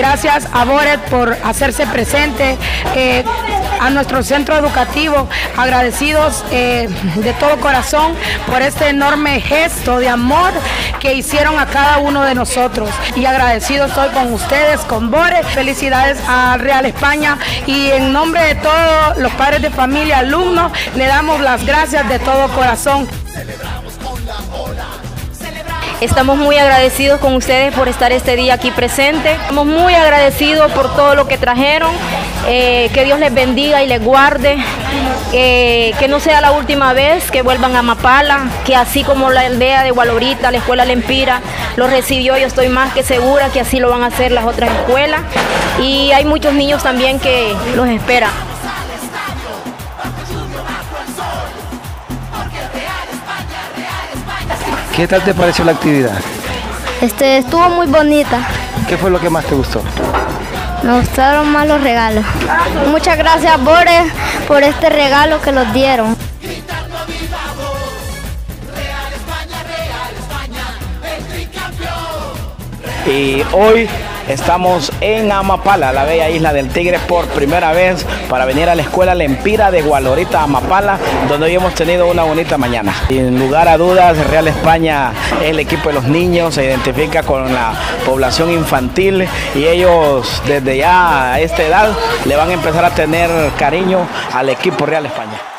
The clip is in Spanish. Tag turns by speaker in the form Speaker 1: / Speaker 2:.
Speaker 1: Gracias a Boret por hacerse presente, a nuestro centro educativo, agradecidos de todo corazón por este enorme gesto de amor que hicieron a cada uno de nosotros. Y agradecido estoy con ustedes, con Boret. Felicidades a Real España y en nombre de todos los padres de familia, alumnos, le damos las gracias de todo corazón.
Speaker 2: Estamos muy agradecidos con ustedes por estar este día aquí presente. Estamos muy agradecidos por todo lo que trajeron. Que Dios les bendiga y les guarde. Que no sea la última vez que vuelvan a Mapala, que así como la aldea de Gualorita, la escuela Lempira los recibió, yo estoy más que segura que así lo van a hacer las otras escuelas. Y hay muchos niños también que los esperan.
Speaker 3: ¿Qué tal te pareció la actividad?
Speaker 4: Estuvo muy bonita.
Speaker 3: ¿Qué fue lo que más te gustó?
Speaker 4: Me gustaron más los regalos. Muchas gracias, Boret, por este regalo que nos dieron.
Speaker 5: Y hoy estamos en Amapala, la bella isla del Tigre, por primera vez para venir a la escuela Lempira de Gualorita, Amapala, donde hoy hemos tenido una bonita mañana. Sin lugar a dudas, Real España es el equipo de los niños, se identifica con la población infantil y ellos desde ya a esta edad le van a empezar a tener cariño al equipo Real España.